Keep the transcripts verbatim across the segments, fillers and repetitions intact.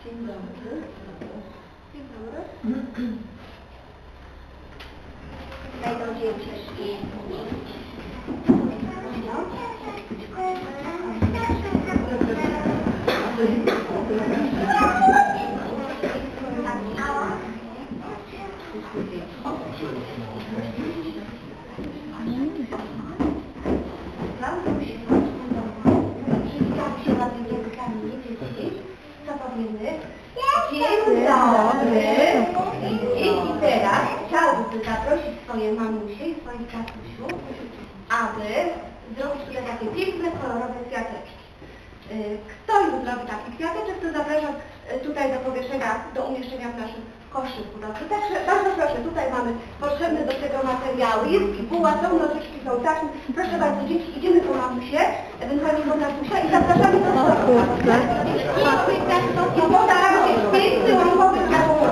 Dzień dobry. Dzień dobry. Wejdą dzieciaki. Co powiemy? Dzień dobry. I teraz chciałbym zaprosić swoje mamusie i swoich tatusiów, aby zrobić tutaj takie piękne, kolorowe kwiateczki. Kto już zrobi taki kwiateczek, to zapraszam tutaj do powieszenia, do umieszczenia w naszym koszyku. Dobrze? Także bardzo proszę, tutaj mamy potrzebne do tego materiały. Jest buła, są nożyczki, są taśmy. Proszę bardzo, dzieci, idziemy po mamusie, ewentualnie po tatusia i zapraszamy do stołu. I postaramy się piękny, łąkowy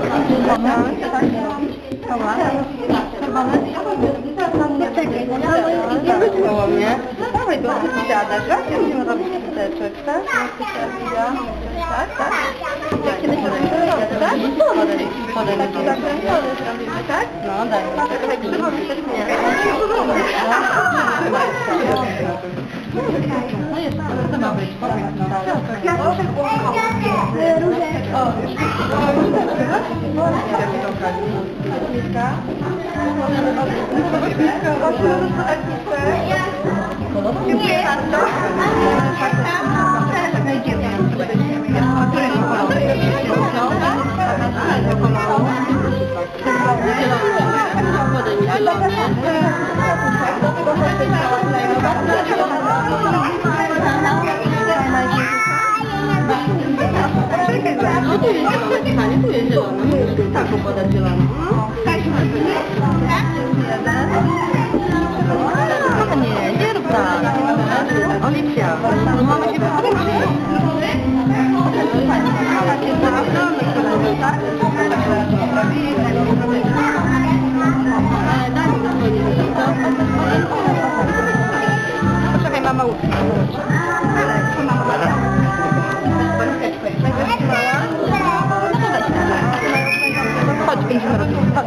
koło mnie. Dawaj, bo ty siadasz, tak? Będziemy robić kwiateczek, tak? Tak, tak. Jak kiedyś robić, tak? Podaj, podaj. Tak, zrobimy, tak? No, daj. Tak, krzywo wyszedł, nie. No jest, to ma być, powiedz, no. kwiateczek łąkowy. O, już. Dziękuję bardzo. No tu jest zielone, tu jest zielone. Musisz taką podać zieloną. Nie, nie rób tak. Oliwia, no mamy się powrócić. Poczekaj, mama uczy. Chodź, będziemy robić. Chodź.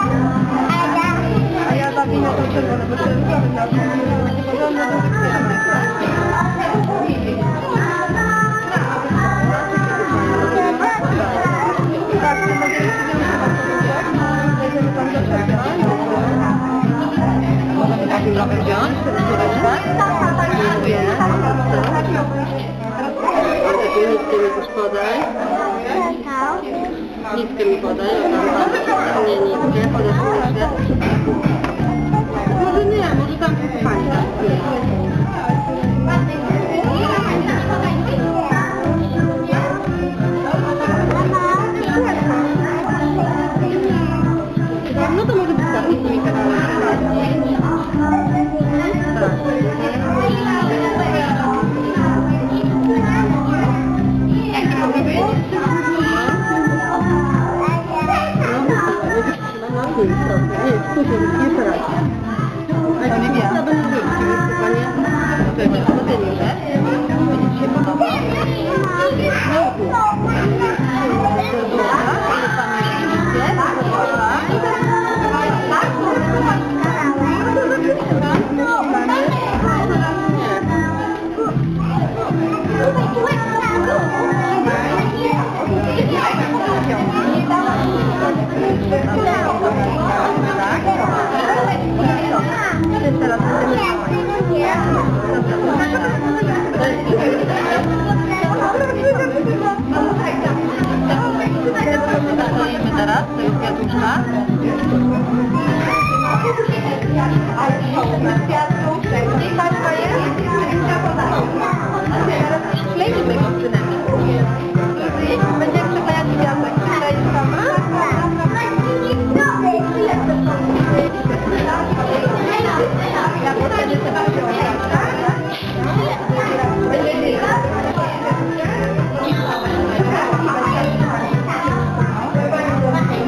A ja zawinę to czerwone, bo czerwone na takie porządne możemy takim drogę wziąć? Dziękuję. Nitkę mi też podaj. Nitkę mi podaj. Nie nitkę, podasz nitkę. Może nie, może tam pani. No to może być tak, z tymi kawałkami. Jak to mogę być? Nie, spójrz, jeszcze raz. A nie wiem, to będzie zrobić, chyba nie? To będzie zrobienie, że? Będzie ci się podoba? Stoimy teraz, to jest kwiatuszka. Klejmy tego przynajmniej. Będziemy przeklejać kwiatek. Przykleisz sama? Ja potem jestem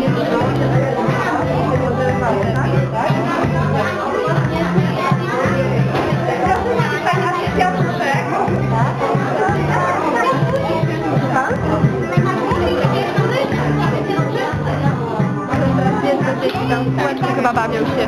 Thank you. chyba bawią się.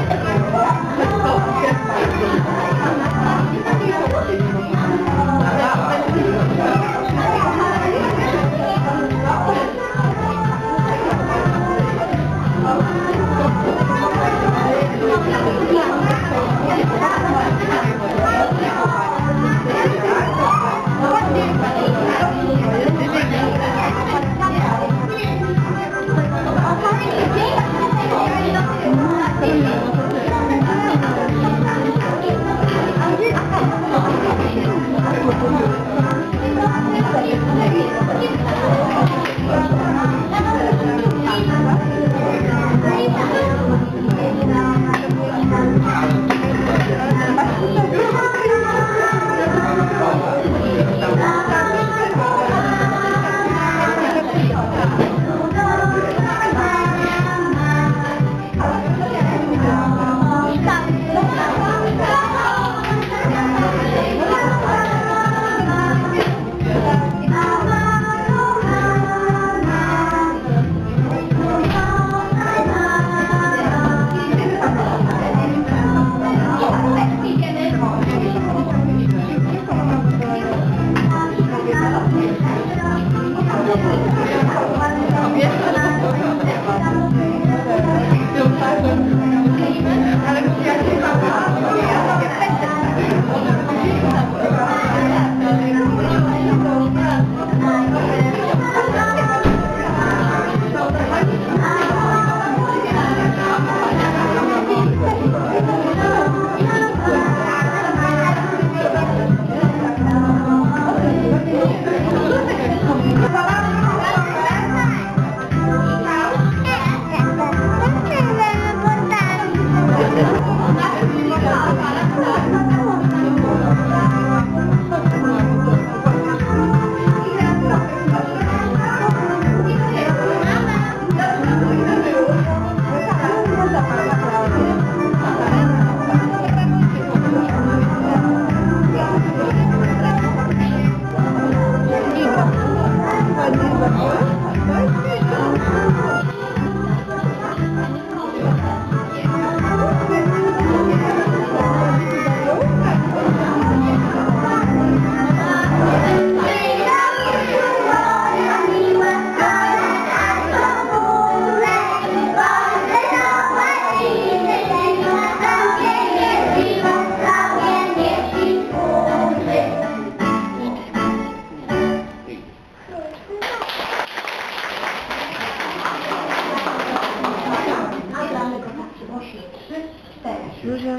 Zuzia.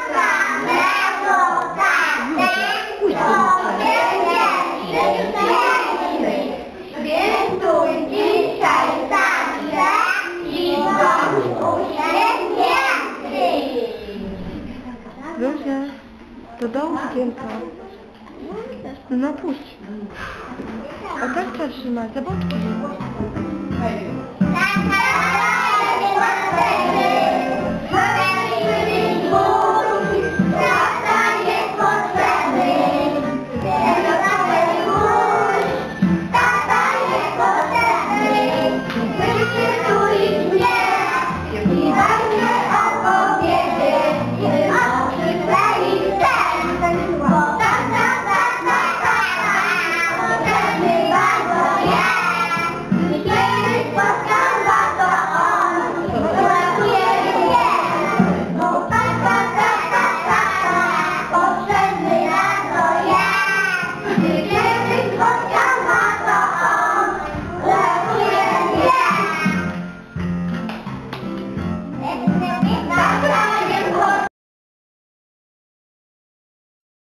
Świętuj dzisiaj także i bądź uśmiechnięty. Zuzia, do domu gielka. No, no puść. O tak trzeba trzymać, za boczki.